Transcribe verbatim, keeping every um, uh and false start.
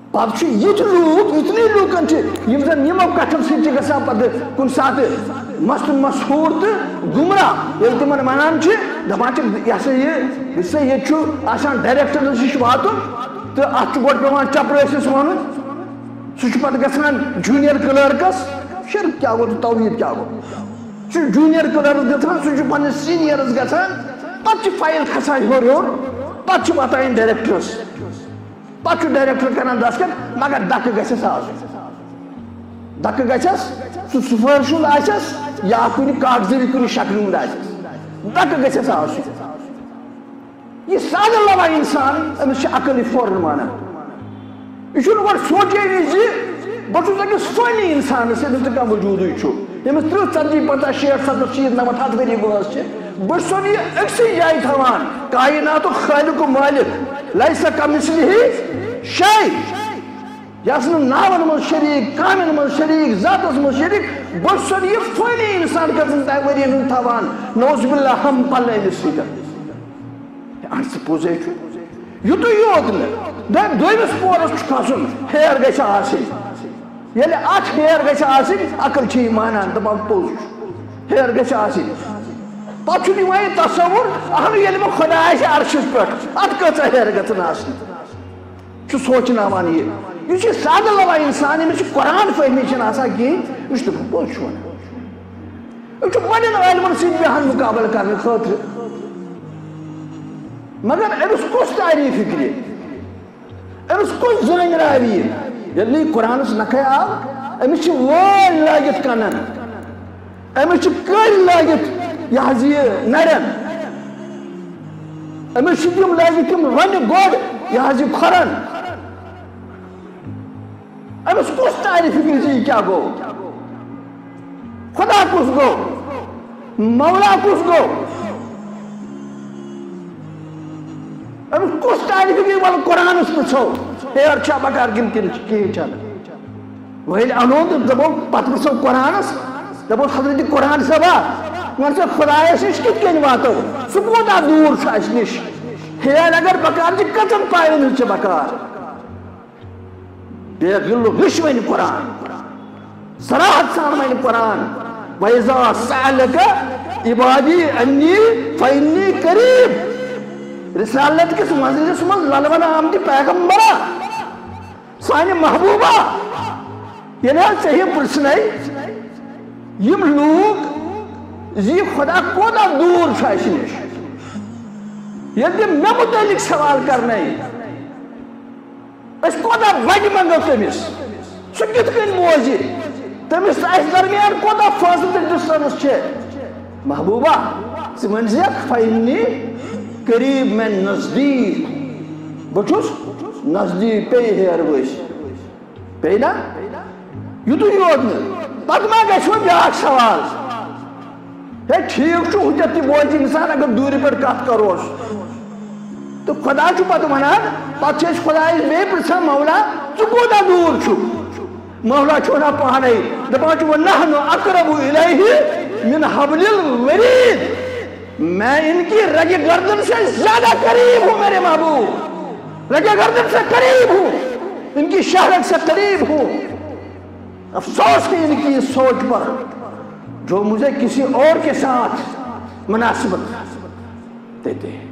پتہ یہ لوگ اتنے لوکن یم زن یمو کٹھن سی گژھان پتہ کن سات مست مشہور تو گمراہ یل تمن ونان دپان یہ سا یہ سا یہ آسان ڈائریکٹر نش واتن تو ات گۄڈٕ پیوان چپرٲسِس ونُن سُہ چھُ پتہٕ گژھان جوٗنیر کلرکس شرک کیٛاہ گوٚو توحیٖد کیٛاہ گوٚو سُہ چھُ جوٗنیر کلرک گژھان سُہ چھُ پننِس سیٖنیرس گژھان پتہٕ چھِ فایل کھسان ہیوٚر ہیوٚر پتہٕ چھِ واتان ڈائریکٹرس پتہٕ چھُ ڈائریکٹر کران دستخط مگر دکہٕ گژھٮ۪س آسُن دکہٕ گژھٮ۪س سُہ سفارش ہُنٛد آسٮ۪س یا کُنہِ کاغذی کُنہِ شکلہِ ہُنٛد آسٮ۪س دکہٕ گژھٮ۪س آسُن یہ سادٕ لوا انسان أمِس چھِ عقل یہِ فوراً وَنان یہ چھُنہٕ گۄڈٕ سونٛچے نہٕ زِ بہٕ چھُس أکِس فٲنی اِنسانس ییٚمِس نہٕ کانٛہہ وجوٗدٕے چھُ ییٚمِس تٕرٛہ ژتجی پنٛژاہ شیٹھ سَتَتھ شیٖتھ نَمَتھ ہَتھ ؤری وٲنٛس چھِ بہٕ چھُسن یہِ أکسٕے جایہِ تھاوان کایناتُک خٲلِق و مٲلِک لیسَ کَمِثلِہِ شَیء یس نہٕ ناون منٛز شریٖک کامٮ۪ن منٛز شریٖک ذاتس منٛز شریٖک بہٕ چھُسن یہِ فٲنی اِنسان کٔژَن ؤرین ہُنٛد تھاوان نوز باللہ ہم پلے أمِس سۭتۍ اہن سا پوٚزے چھُ یُتُے یوت نہٕ دپہِ دوٚیمِس پورس چھُ کھسُن ہیر گژھِ آسٕنۍ ییٚلہِ اتھ ہیر گژھِ آسٕنۍ عقل چھِ یہِ مانان دپان پوٚز چھُ ہیر گژھِ آسٕنۍ پتہٕ چھُ دِوان یہِ تصوُر اہن ییٚلہِ وۄنۍ خۄدا آسہِ عرشس پٮ۪ٹھ اتھ کۭژاہ ہیر گژھن آسٕنۍ چھُ سونٛچناوان یہِ یہِ چھُ سادٕ لوا انسان أمِس چھِ قرآن فہمی چھنہٕ آسان کِہیٖنۍ یہِ چھُ دپان پوٚز چھُ ونان أسۍ چھِ پننٮ۪ن عٲلمن سۭتۍ بیٚہان مُقابلہٕ کرنہٕ خٲطرٕ مگر أمِس کُس تعریٖف فِکرِ أمِس کُس زٲنۍ راوِ ییٚلہِ نہٕ یہِ قرآنس نکھے آو أمِس چھِ وٲلۍ لٲگِتھ کنن أمِس چھِ کٔلۍ لٲگِتھ یہِ حظ یہِ نرٮ۪ن أمِس چھِ تِم لٲگِتھ تِم رۄنہِ گۄڈ یہِ حظ یہِ کھۄرن أمِس کُس تعریٖف فِکرِ زِ یہِ کیٛاہ گوٚو خۄدا کُس گوٚو مولا کُس گوٚو أمِس کُس تعریٖف فِکرِ وَلہٕ قرآنس پرٛژھو ہیر چھا بکار کِنہٕ کِنہٕ کِہیٖنۍ چھنہٕ وۄنۍ ییٚلہِ اَنو تہٕ دپو پتہٕ پرٛژھو قرآنس دپو حضرتِ قرآن صٲبا وَن سا خۄدایس نِش کِتھ کٔنۍ واتو سُہ کوٗتاہ دوٗر چھُ اَسہِ نِش ہیر اگر بکار چھِ کٔژن پایَن ہٕنٛز چھِ بکار بے غِلہٕ وٕچھ وۄنۍ قرآن صراحت سان وَنہِ قرآن وَإِذَا سَأَلَكَ عِبَادِي عَنِّي فَإِنِّي قَرِيب رسالت کس مجلس من للون آمدی پیغمبرہ سانہِ محبوبہ ییٚلہِ حظ ژےٚ یہِ پرٛژھنَے یِم لوٗکھ زِ یہِ خۄدا کوٗتاہ دوٗر چھُ اَسہِ نِش ییٚلہِ تِم مےٚ مُتعلق سوال کرنَے أسۍ کوٗتاہ وَجہِ منٛگو تٔمِس سُہ کِتھ کٔنۍ بوزِ تٔمِس تہٕ اَسہِ درمیان کوٗتاہ فٲصلہٕ تہٕ ڈِسٹنس چھِ محبوبہ ژٕ ؤنۍ زِیکھ فَإِنِّی قریب میں نزدیک بہٕ چھُس نزدیٖک پیٚیہِ ہیر ؤسۍ پیٚیہِ نا یُتُے یوت نہٕ پتہٕ ما گژھِ وۄنۍ بیٛاکھ سوال ہے ٹھیٖک چھُ ہُتٮ۪تھ تہِ بوزِ اِنسان اگر دوٗرِ پٮ۪ٹھ کتھ کروس تہٕ خۄدا چھُ پتہٕ ونان پتہٕ چھِ أسۍ خۄدایس بیٚیہِ پرٛژھان مولا ژٕ کوٗتاہ دوٗر چھُکھ مولا چھُ ونان پانے دپان چھُ وَنَحْنُ أَقْرَبُ إِلَيْهِ مِنْ حَبْلِ الْوَرِيدِ میں ان کی رگ گردن سے زیادہ قریب ہوں میرے محبوب رگ گردن سے قریب ہوں ان کی شہرت سے قریب ہوں افسوس ہے ان کی اس سوچ پر جو مجھے کسی اور کے ساتھ مناسبت دیتے ہیں